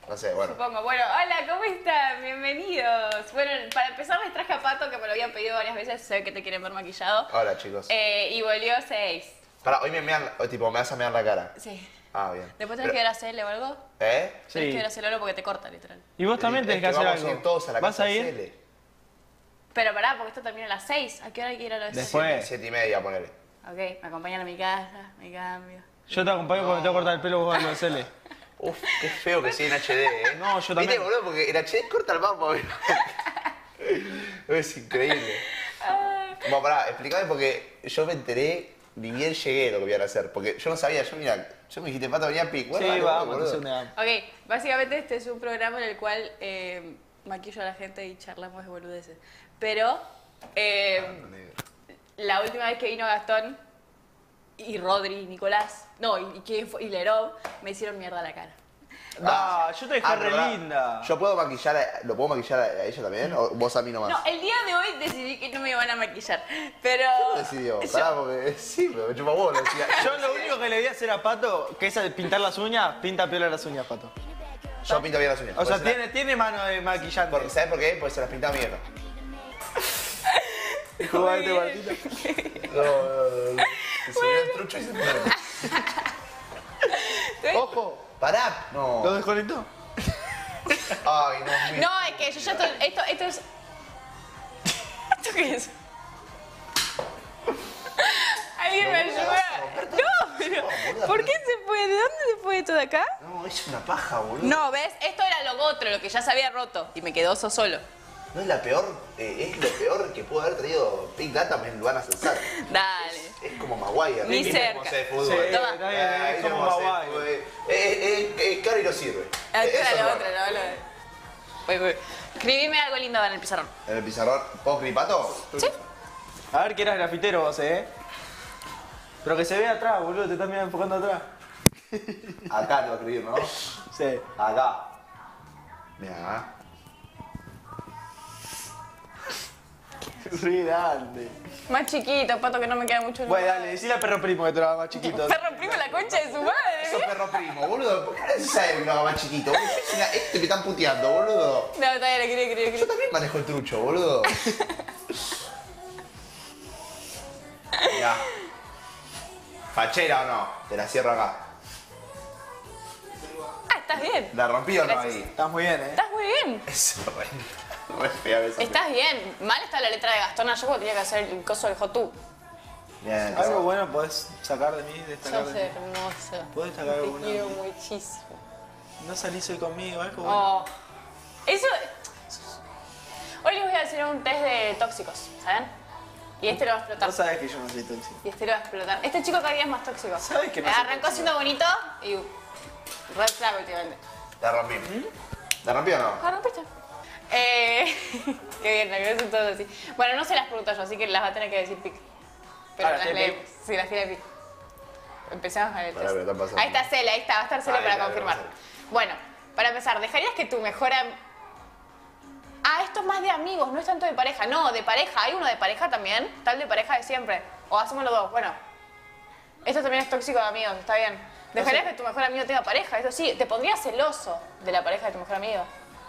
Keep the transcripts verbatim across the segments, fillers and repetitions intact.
No sé, bueno. Supongo. Bueno, hola, ¿cómo están? Bienvenidos. Bueno, para empezar les traje a Pato, que me lo habían pedido varias veces, sé que te quieren ver maquillado. Hola, chicos. Eh, y volvió seis. Para, hoy me mean, hoy, tipo, me vas a mear la cara. Sí. Ah, bien. ¿Después tenés Pero- que ir a hacerle o algo? ¿Eh? Tenés Sí. que ir a hacerle algo porque te corta, literal. Y vos también Es tenés que hacer vamos algo. a ir todos a la ¿Vas casa a de ir? Cele. Pero pará, porque esto termina a las seis. ¿A qué hora hay que ir a las Después. Siete, siete y media, ponele. Ok, me acompañan a mi casa, me cambio. Yo te acompaño cuando te voy a cortar el pelo vos a lo de Cele. Uf, qué feo que sea en H D, ¿eh? No, yo ¿Viste, también. boludo? Porque en H D corta el mapa, boludo. Es increíble. Bueno, pará, explícame porque yo me enteré, ni bien llegué lo que iban a hacer. Porque yo no sabía, yo mira, yo me dijiste, Pato, venía a pic. Bueno, Sí, dale, vamos, boludo. entonces una... Ok, básicamente este es un programa en el cual eh, maquillo a la gente y charlamos de boludeces. Pero eh, la última vez que vino Gastón y Rodri y Nicolás, no, y, y, fue- y Lerov, me hicieron mierda la cara. No, yo te dejé Ah, re pero pará, linda. ¿Yo puedo maquillar, a, lo puedo maquillar a, a ella también? ¿O vos a mí nomás? No, el día de hoy decidí que no me iban a maquillar, pero... ¿Qué decidió? yo- Pará, porque sí, pero me chupa vos, lo decía. Yo lo único que le di a hacer a Pato, que es pintar las uñas, pinta piola las uñas, Pato. Yo pinto bien las uñas. O sea, Porque se tiene, tiene mano de maquillante. la- porque, ¿sabés por qué? Porque se las pintaba mi vieja. Jugarte Muy Martita. No, no, no, no. Se subió el trucho y se fue. Ojo, Pará. No. ¿lo desconectó? Ay, no, mi- No, es que yo ya... to- Esto, esto es... ¿Esto qué es? ¿Alguien me ayuda? No, pero... ¿Por qué se fue? ¿De dónde se fue esto de acá? No, es una paja, boludo. No, ¿ves? Esto era lo otro, lo que ya se había roto. Y me quedó eso solo. No es la peor, eh, es lo peor que pudo haber traído Big Data, me lo van a censar. Dale. Es como Maguire. Ni ¿viste cerca. cómo se de fútbol? Sí, Toma. está bien, Eh, es como cómo se de Maguire. fútbol. Eh, eh, eh, caro y no sirve. Ah, Eh, esto eso era es lo lo otro, no, no. Voy, voy. Escribime algo lindo en el pizarrón. En el pizarrón, ¿puedo gripato? ¿Sí? A ver que eras grafitero vos, eh. Pero que se vea atrás, boludo, te estás mirando enfocando atrás. Acá te voy a escribir, ¿no? Sí. Acá. Mira. Re grande. Más chiquito, Pato, que no me queda mucho. Bueno, dale, decile a perro primo que te lo haga más chiquito. Perro primo la concha de su madre. Eso perro primo, boludo. ¿Por qué no se sabe que lo haga más chiquito? Boludo, yo soy una- este me están puteando, boludo. No, está bien, escribí, escribí, Yo escribí. también manejo el trucho, boludo. Ya. ¿Fachera o no? Te la cierro acá. Ah, estás bien. ¿La rompí o no Gracias. ahí? Estás muy bien, eh. Estás muy bien. Eso, re, re fea esa. Estás bien. Mal está la letra de Gastón ayer porque tenía que hacer el coso del Hotú. Bien, Algo bueno podés sacar de mí, destacar Yo de sé, mí. hermoso. ¿Podés sacar Te alguna? quiero muchísimo. No salís hoy conmigo, algo bueno. Oh. Eso... Hoy les voy a hacer un test de tóxicos, ¿saben? Y este lo va a explotar. Vos sabés que yo no soy tóxico. Y este lo va a explotar. Este chico cada día es más tóxico. ¿Sabes que no Eh, soy Arrancó tóxico? siendo bonito y... Red flag últimamente. La rompí. ¿La rompí o no? ¿La rompiste? Eh... Qué bien, la que son todos así. Bueno, no se las pregunto yo, así que las va a tener que decir Pic. Pero Ah, las ¿las tiene leemos. Sí, las tiene Pic. Empezamos con el Pará, test. pero está pasando. Ahí está Cele, ahí está, va a estar Cele Ahí para está, confirmar. va a ser. Bueno, para empezar, ¿dejarías que tu mejor am- Ah, esto es más de amigos, no es tanto de pareja. No, de pareja. ¿Hay uno de pareja también? Tal de pareja de siempre. O hacemos los dos. Bueno. Esto también es tóxico de amigos, está bien. ¿Dejarías que tu mejor amigo tenga pareja? Eso sí. ¿Te pondrías celoso de la pareja de tu mejor amigo?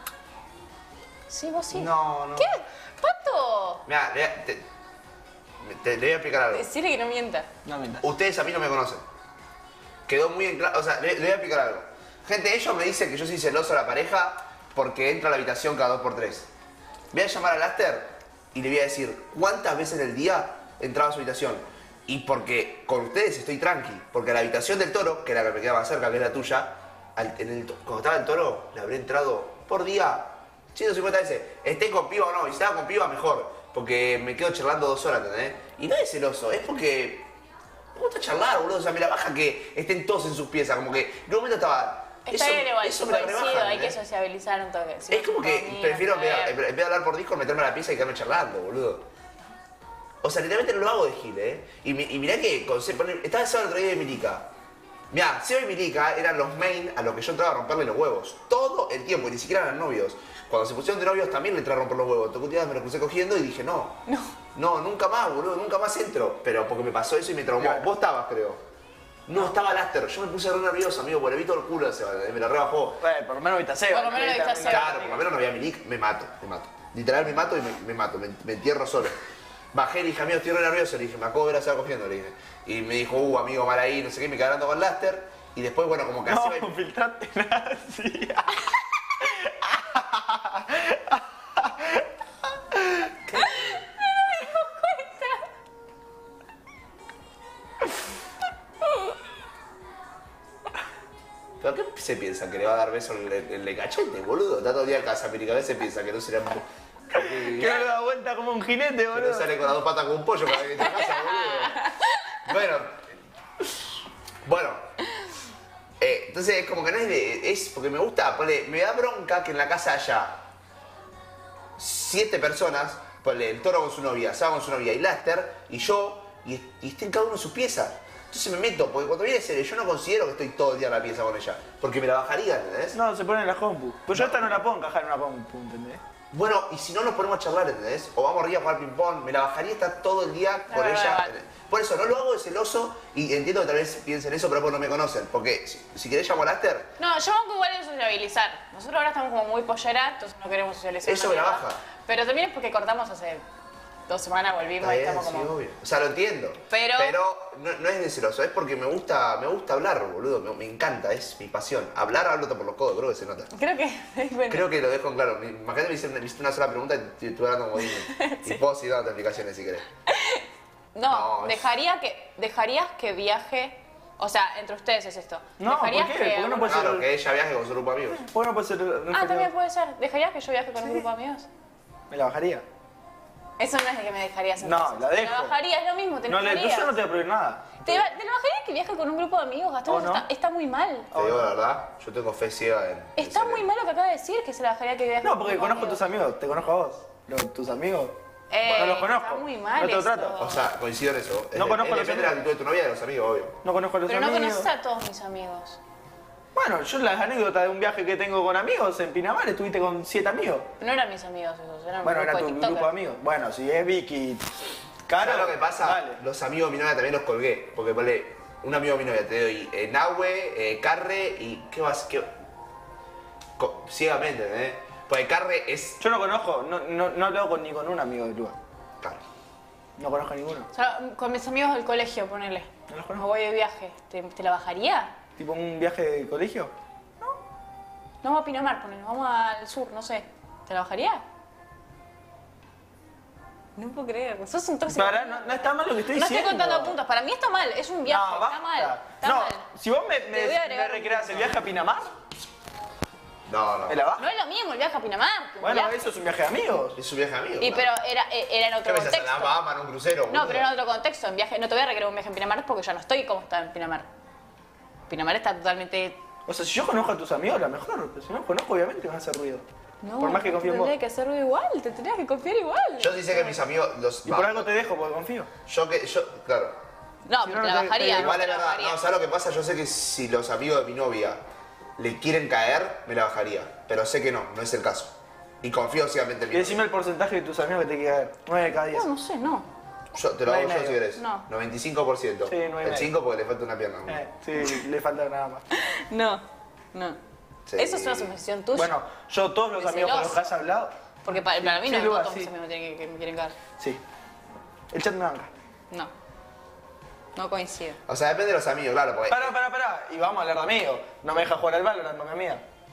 Sí, vos sí. No, no. ¿Qué? ¡Pato! Mira, le, te- te- le voy a explicar algo. Decirle que no mienta. No mientas. Ustedes a mí no me conocen. Quedó muy en claro. O sea, le, le voy a explicar algo. Gente, ellos me dicen que yo soy celoso de la pareja porque entro a la habitación cada dos por tres. Voy a llamar al Aster y le voy a decir cuántas veces en el día entraba a su habitación. Y porque con ustedes estoy tranqui. Porque a la habitación del toro, que era la que me quedaba más cerca, que es la tuya, al- en el to- cuando estaba el toro, le habré entrado por día ciento cincuenta veces. Esté con piba o no. Y si estaba con piba, mejor. Porque me quedo charlando dos horas, ¿entendés? Y no es celoso, es porque me gusta charlar, boludo. O sea, me la baja que estén todos en sus piezas. Como que en un momento estaba... Está eso- bien igual, eso me la coincido, rebaja, hay que ¿entendés? sociabilizar un toque. Si Es como no que conmigo, prefiero, en vez, está de, bien. en vez de hablar por Discord, meterme a la pieza y quedarme charlando, boludo. O sea, literalmente no lo hago de gil, ¿eh? Y, mi- y mirá que con Se- poner- estaba el sábado el otro día de Milica. Mirá, Seba y Milica eran los main a los que yo entraba a romperle los huevos. Todo el tiempo, y ni siquiera eran novios. Cuando se pusieron de novios también le entré a romper los huevos. Tocó un día me lo crucé cogiendo y dije, no. No. No, nunca más, boludo, nunca más entro. Pero porque me pasó eso y me traumó. Vos estabas, creo. No, estaba Laster. Yo me puse re nervioso, amigo, porque le vi todo el culo a Seba, me la rebajó. Bueno, por lo menos viste a Seba. Por lo menos viste a Seba. Claro, por lo menos no veía mi nick, me mato, me mato. Literal me mato y me, me mato, me, me entierro solo. Bajé y le dije, amigo, estoy re nervioso, le dije, me acabo de ver a Seba cogiendo, le dije. Y me dijo, uh, amigo, mal ahí, no sé qué, me quedé hablando con Laster. Y después, bueno, como que No, así me... filtrate nada así. ¿Pero qué se piensa? ¿Que le va a dar beso en el, en el cachete, boludo? Está todo el día en casa, América, a veces piensa que no será... Que no le da vuelta como un jinete, Que boludo. no sale con las dos patas como un pollo cada vez que entra a casa, boludo. Bueno. Bueno. Eh, entonces es como que no es de... Es porque me gusta, ponle, me da bronca que en la casa haya siete personas, ponle, el Toro con su novia, Saba con su novia y Laster, y yo, y, y estén cada uno en su pieza. Entonces me meto, porque cuando viene serie yo no considero que estoy todo el día en la pieza con ella, porque me la bajaría, ¿entendés? No, se pone en la compu. Pues yo esta no la puedo encajar en una compu, ¿entendés? Bueno, y si no nos ponemos a charlar, ¿entendés? O vamos arriba a jugar ping-pong, me la bajaría estar todo el día con No, no, ella. no, no. Por eso no lo hago de celoso y entiendo que tal vez piensen eso, pero pues no me conocen. Porque si, si querés llamar a Laster, No, yo banco igual en sociabilizar. Nosotros ahora estamos como muy pollera, entonces no queremos socializar. Eso una me la mierda. baja. Pero también es porque cortamos hace dos semanas, volvimos está y bien, estamos sí, como... obvio. O sea, lo entiendo. Pero- no, no es de celoso, es porque me gusta, me gusta hablar, boludo. Me, me encanta, es mi pasión. Hablar, hablo por los codos, creo que se nota. Creo que... bueno. Creo que lo dejo en claro. Me- Imagínate me hiciste me hiciste una sola pregunta y estuve hablando como Disney. Y puedo seguir dando explicaciones si querés. No, No, es- dejaría que, dejarías que viaje... O sea, entre ustedes es esto. No, dejarías ¿por qué? que... ¿Por qué no puede Claro, ser- que ella viaje con su grupo de amigos. ¿Por qué no puede ser Ah, referido? también puede ser. ¿Dejarías que yo viaje con un grupo de amigos? Me la bajaría. Eso no es de que me dejarías No, entonces. la Te dejo. la bajaría, es lo mismo, te No, le, enojarías. yo no te voy a prohibir nada. ¿Te, va- te lo bajaría que viaje con un grupo de amigos, Gastón? ¿O no? Está, está muy mal. Te digo la verdad, yo tengo fe ciega en... en Está Selena. muy mal lo que acaba de decir, que se la bajaría que viaje No, con un porque grupo de conozco a tus amigos. amigos, te conozco a vos. Los- tus amigos. Eh, no los conozco. Está muy mal No te lo eso. trato. O sea, coincido en eso. No Es- conozco es a los depende de la amigos. actitud de tu novia y de los amigos, obvio. No conozco a los Pero no amigos. conoces a todos mis amigos. Bueno, yo las anécdotas de un viaje que tengo con amigos en Pinamar estuviste con siete amigos. No eran mis amigos esos, eran Bueno, un era grupo tu de grupo de TikTokers. amigos. Bueno, si es Vicky, Caro, ¿Sabes lo que pasa? dale. Los amigos de mi novia también los colgué. Porque ponle, un amigo de mi novia, te doy eh, Nahue, eh, Carre y... ¿Qué vas? ¿Qué? Co- ciegamente, ¿eh? Porque Carre es... Yo no conozco, no, no, no hablo con, ni con un amigo del lugar. Claro. No conozco a ninguno. O sea, con mis amigos del colegio, ponele. No los Me conozco. voy de viaje. ¿Te, te la bajaría? ¿Tipo un viaje de colegio? Nos vamos a Pinamar, ponele. Nos vamos al sur, no sé. ¿Te la bajaría? No puedo creer. Sos un tóxico. Pará, no, no está mal lo que estoy No estoy diciendo. contando puntos. Para mí está mal. Es un viaje. No, está basta. mal. Está no, mal. si vos me, Te me, voy a me agregar un recreás el punto. viaje a Pinamar, No, no. ¿me la bajas? No es lo mismo el viaje a Pinamar. que un Bueno, viaje. eso es un viaje de amigos. Es un viaje de amigos. Y pero claro. era, eh, era en ¿Qué otro pensás? ¿En contexto. la Bahama, en un crucero? No, boludo? pero en otro contexto. En viaje, no te voy a recrear un viaje en Pinamar porque ya no estoy como estaba en Pinamar. Pinamar está totalmente... O sea, si yo conozco a tus amigos, la mejor. Pero si no conozco, obviamente van a hacer ruido. No, Por más que confíe en vos. tendría que hacerlo igual. Te tendrías que confiar igual. Yo sí sé que mis amigos... Los, Y va, por algo te dejo, porque confío. Yo que... Yo, claro. No, Si pero no, te no la te- bajaría. te- no Igual te es la verdad. bajaría. No, ¿sabes lo que pasa? Yo sé que si los amigos de mi novia le quieren caer, me la bajaría. Pero sé que no, no es el caso. Y confío ciegamente en Y mi decime el porcentaje de tus amigos que te quiere caer. nueve de cada diez. No, no sé, no. novia. Yo te lo hago nueve y yo si medio. querés. No. noventa y cinco por ciento. Sí, nueve y El medio. cinco porque le falta una pierna. Eh, sí, le falta nada más. No, no. Sí. Eso es una suposición tuya. Bueno, yo todos los De amigos con los celoso. que has hablado, Porque para, para mí no, sí, no Luga, todos sí. mis amigos me, tienen que, que me quieren caer. sí. El chat me banca. No. No coincido. O sea, depende de los amigos, claro. Porque Pará, pará, pará. Y vamos a hablar de amigos. No me deja jugar al Valorant con mi amiga.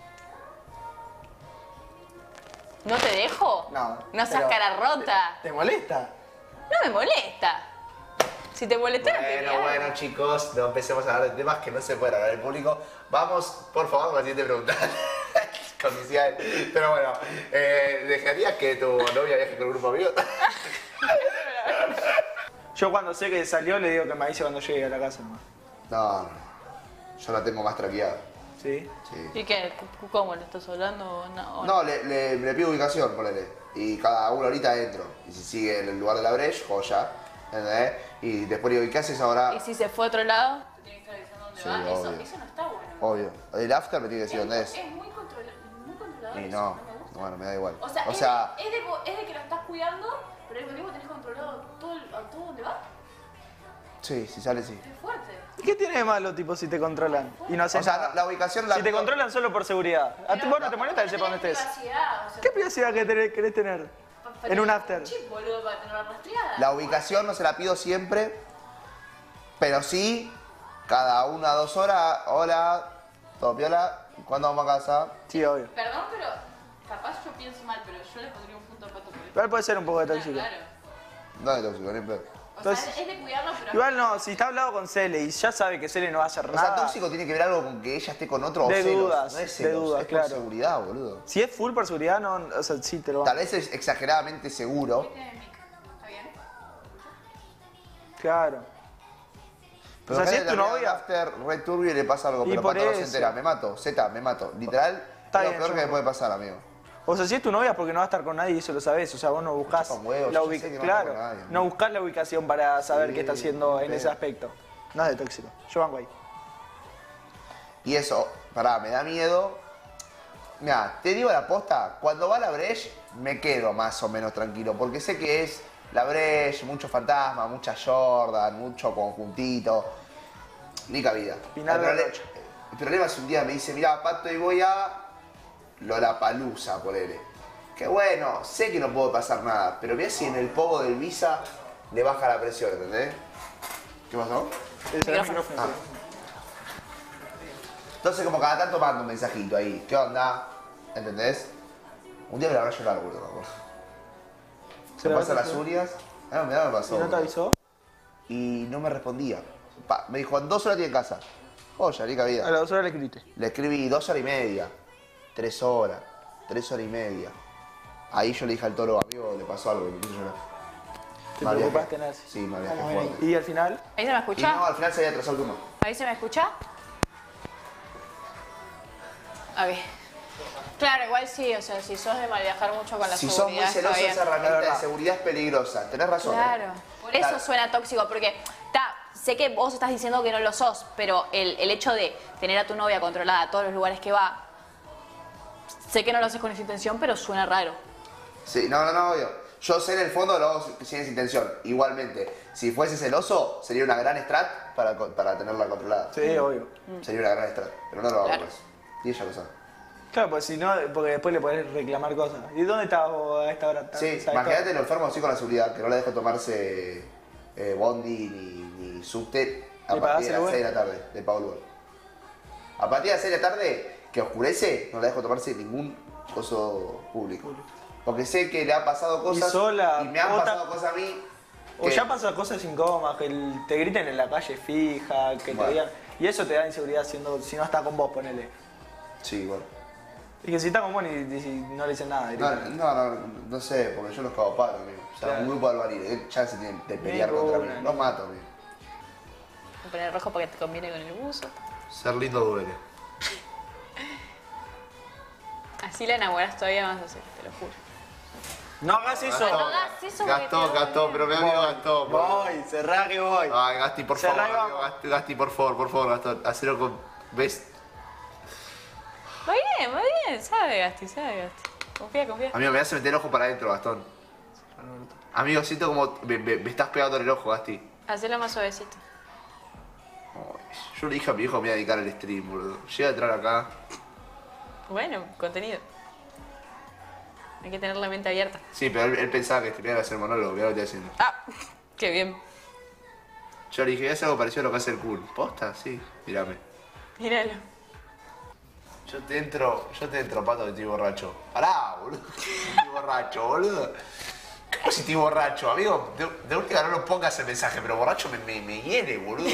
¿No te dejo? No. No seas pero- cara rota. ¿Te molesta? No me molesta. Si te molestara, te Bueno, diría. bueno, chicos, no empecemos a hablar de temas que no se pueden hablar en público. Vamos, por favor, con la siguiente pregunta. Comercial. Pero bueno, eh, ¿dejarías que tu novia viaje con un grupo de amigos? Yo cuando sé que salió le digo que me avise cuando llegue a la casa nomás. No, no. Yo la tengo más traqueada. ¿Sí? Sí. ¿Y qué? ¿Cómo? ¿Le estás hablando o no? No, le, le, le pido ubicación, ponele. Y cada una horita entro. Y si sigue en el lugar de la brecha, joya. ¿Entendés? Y después digo, ¿y qué haces ahora? ¿Y si se fue a otro lado? Te tiene que estar avisando dónde Sí, va. Eso, obvio. eso no está bueno. Obvio. El after me tiene que decir dónde es. Es muy, controla muy controlador. Y eso, no, me gusta. bueno, me da igual. O sea, O es, sea, de, es, de, co- es de que lo estás cuidando, pero al mismo tiempo tenés controlado todo, el- a todo donde va. sí, si sale, sí. Es fuerte. qué tiene de malo, tipo, si te controlan? Y no haces O sea, nada? la, la ubicación la Si te controlan solo por seguridad. A ti vos no te molesta que sepa dónde estés. Privacidad, o sea, ¿Qué privacidad que tenés- querés tener? para En un tener after. chip, boludo, para tenerla rastreada. La ubicación no se la pido siempre, pero sí, cada una o dos horas, hola, todo piola, ¿cuándo vamos a casa? Sí, obvio. Perdón, pero capaz yo pienso mal, pero yo le pondría un punto a Pato por esto. Igual puede ser un poco de tóxico. Claro. No es tóxico, ni en pedo. O Entonces- sea, es de cuidarlo, pero... Igual no, si está hablado con Cele y ya sabe que Cele no va a hacer O sea, nada. tóxico tiene que ver algo con que ella esté con otro De o celos. dudas, no es de celos, dudas, es claro. por seguridad, boludo. Si es full por seguridad, no, o sea, sí te lo Tal va. vez es exageradamente seguro. ¿Está bien? Claro. Pero O sea, si gente es tu termina novia- un after re turbio y le pasa algo, Y pero por Pato no se eso. entera. Me mato, Z, me mato. Literal, Está es lo bien, peor yo que me no. puede pasar, amigo. O sea, si es tu novia es porque no va a estar con nadie y eso lo sabes. O sea, vos no buscás Chupa un huevo, la yo ubic- sé que no va a estar Claro, con nadie, no buscás la ubicación para saber Sí, qué está haciendo en sí. ese aspecto. No es de tóxico. Yo banco ahí. Y eso, pará, me da miedo. Mira, te digo la posta, cuando va la Breche me quedo más o menos tranquilo, porque sé que es la Breche, mucho fantasma, mucha Jordan, mucho conjuntito. Ni cabida. Pinar el, de prole- Rocha. el problema es un día me dice, mira, Pato, y voy a Lollapalooza, ponele. Que bueno, sé que no puedo pasar nada, pero mirá si en el pogo del Visa le baja la presión, ¿entendés? ¿Qué pasó? Ese era el Micrófono. micrófono. Ah. Entonces como cada tanto mando un mensajito ahí, ¿qué onda? ¿Entendés? Un día me la habrá llorar, boludo, me acuerdo. ¿Se Se la pasa habrá las llorado? urias. Ah, me me pasó. ¿Y no te boludo. avisó? Y no me respondía. Pa, me dijo, en dos horas tiene en casa. Joya, ni A cabida. las dos horas le escribiste. Le escribí dos horas y media, tres horas, tres horas y media. Ahí yo le dije al toro, amigo, le pasó algo y me puse a llorar. Te Mal viaje. preocupaste, Nancy. Sí, mal viaje Vamos bien. fuerte. Y al final, ¿Ahí se me Y escucha? no, al final se había atrasado el turno. ¿Ahí se me escucha? A ver. Claro, igual sí, o sea, si sos de mal viajar mucho con la Si sos muy seguridad, está celoso, bien. esa herramienta La de verdad. seguridad es peligrosa. Tenés razón. ¿eh? Claro. Por eso Claro. suena tóxico, porque ta, sé que vos estás diciendo que no lo sos, pero el, el hecho de tener a tu novia controlada a todos los lugares que va, sé que no lo haces con esa intención, pero suena raro. Sí, no, no, no, obvio. Yo sé en el fondo lo hago sin esa intención. Igualmente, si fuese celoso, sería una gran strat para, co- para tenerla controlada. sí, obvio. Sería una gran strat, pero no lo hago Claro. pues. Y ella lo sabe. Claro, pues si no, porque después le podés reclamar cosas. ¿Y dónde estabas vos a esta hora? Sí, ¿Sabes imagínate todo? lo enfermo así con la seguridad, que no le dejo tomarse eh, bondi ni, ni subte a ¿Le partir pagás de el las Uber? seis de la tarde, de pago el Uber. A partir de las seis de la tarde, que oscurece, no le dejo tomarse ningún coso público. Porque sé que le ha pasado cosas sola, y me han otra- pasado cosas a mí. O que- ya pasan cosas incómodas, que el- te griten en la calle fija, que Bueno. te digan. Y eso te da inseguridad siendo, si no está con vos, ponele. Sí, bueno. Y que si está con vos ni, ni- si no le dicen nada. No, directamente. no, no, no sé, porque yo los cago a palo, amigo. O sea, Claro. un grupo de albañiles, ¿qué chance tienen de pelear Ninguna, contra mí? Los ninguna. mato, amigo. Voy a poner rojo para que te conviene con el buzo. Ser lindo duele. Así la enamoras todavía más, así, te lo juro. No hagas eso. No hagas eso porque Gastó, te va a Gastó, doler. pero mi amigo Gastó. por- Voy, cerrá que voy. Ay, Gasti, por Cerrá favor, y amigo, vamos. Gasti, Gasti, por favor, por favor, Gastón. Hacelo con. ¿Ves? Va bien, va bien, sabe Gasti, sabe Gasti. Confía, confía. Amigo, me hace meter el ojo para adentro, Gastón. Amigo, siento como me, me- me estás pegando en el ojo, Gasti. Hacelo más suavecito. Ay, yo le dije a mi hijo que me iba a dedicar al stream, boludo. Llega a entrar acá. Bueno, contenido. Hay que tener la mente abierta. Sí, pero él, él pensaba que streamear era hacer monólogo, mirá lo que estoy haciendo. Ah, qué bien. Yo le dije, voy a hacer algo parecido a lo que hace el cool. ¿Posta? Sí, mírame. Míralo. Yo te entro, yo te entro, pato, que estoy borracho. Pará, boludo. Estoy borracho, boludo. ¿Cómo si estoy borracho, amigo? De, de última no lo pongas el mensaje, pero borracho me, me, me hiere, boludo.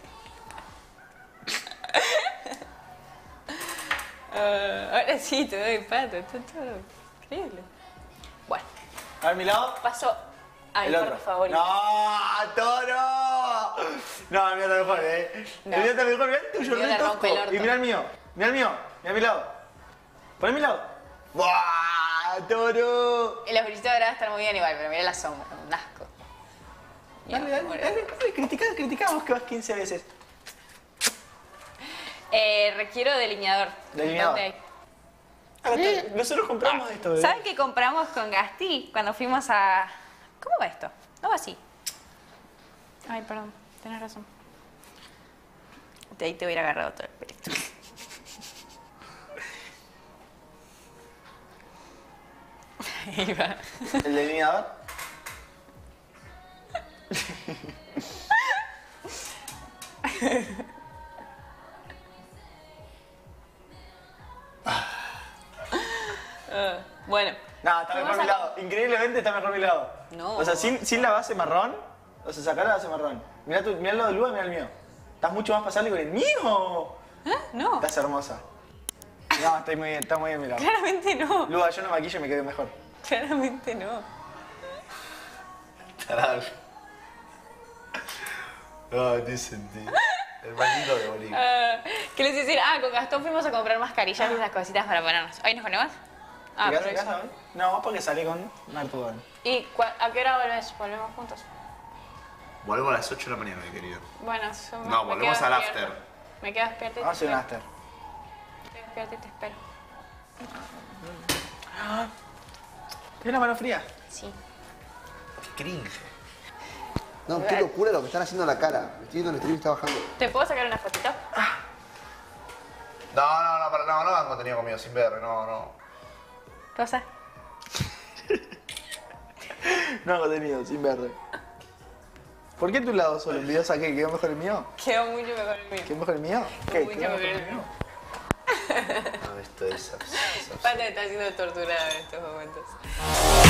Ah, ahora sí, te doy pato, está todo increíble. Bueno, A ver, mi lado. paso a mi El otro. parte favorita. ¡No, toro! No, el mío está mejor, eh. No. El mío está mejor, mirá el tuyo, El mío re le rompe el tosco. orto. Y mirá el mío, mirá el mío, mirá mi lado. Pon mi lado. ¡Buah, toro! Y los brillitos ahora están muy bien igual, pero mira la sombra, un asco. Dale, dale, Bueno. dale, dale, criticá, criticamos que vas quince veces. Eh, requiero delineador. Delineador. ¿Dónde hay? Acá está, nosotros compramos esto, bebé. ¿Saben qué compramos con Gasti cuando fuimos a... ¿Cómo va esto? No va así. Ay, perdón, tenés razón. De ahí te hubiera agarrado todo el pelito. Ahí va. ¿El delineador? Uh, bueno. No, está mejor mi lado. Increíblemente está mejor mi lado. No. O sea, sin, sin la base marrón, o sea, sacar la base marrón. Mirá, tu, mirá el lado de Lua y mirá el mío. Estás mucho más pasable con el mío. ¿Eh? No. Estás hermosa. No, estoy muy bien, está muy bien mi lado. Claramente no. Lua, yo no maquillo y me quedé mejor. Claramente no. Tarado. No, tiene sentido. El maldito de Bolivia. Uh, ¿Qué les iba a decir? Ah, con Gastón fuimos a comprar mascarillas y esas cositas para ponernos. ¿Hoy nos ponemos? Ah, ¿Te quedas en pero casa hoy? No, porque salí con Martudón. ¿Y cua- a qué hora volvés? ¿Volvemos juntos? Volvemos a las ocho de la mañana, mi querido. Bueno, yo me- No, me volvemos quedo al despierta. after. Me quedo despierta y te Vamos a hacer un espero. after. Me quedo despierta y te espero. ¿Tienes la mano fría? Sí. Qué cringe. No, qué locura lo que están haciendo en la cara. Estoy viendo el stream y está bajando. ¿Te puedo sacar una fotito? No, no, no, para- no, no hagan contenido conmigo sin ver, no, no. Cosa. No hago contenido, sin verde. ¿Por qué tu lado solo? ¿El video saqué? ¿Quedó mejor el mío? Quedó mucho mejor el mío. ¿Quedó mejor el mío? ¿Qué? Mucho ¿Quedó mejor mejor el el mío? No, esto es absurdo. Pata está siendo torturada en estos momentos.